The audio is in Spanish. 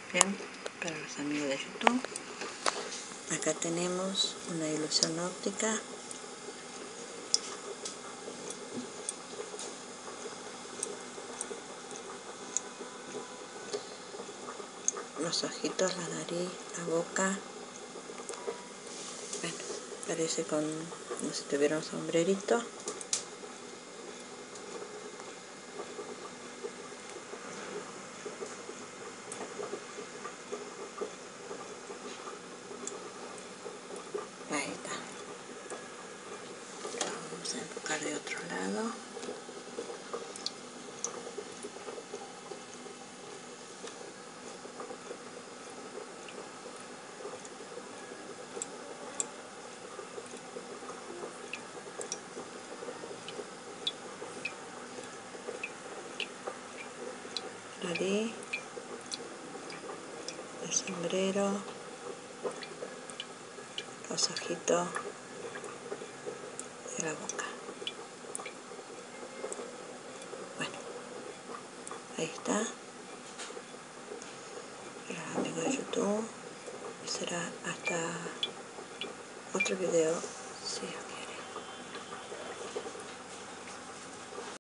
Bien, para los amigos de YouTube, acá tenemos una ilusión óptica. Los ojitos, la nariz, la boca. Bueno, parece como si tuviera un sombrerito. Ahí está. Lo vamos a enfocar de otro lado. Nariz, el sombrero, los ojitos y la boca. Bueno, ahí está. Para los amigos de YouTube. Y será hasta otro video. Sí.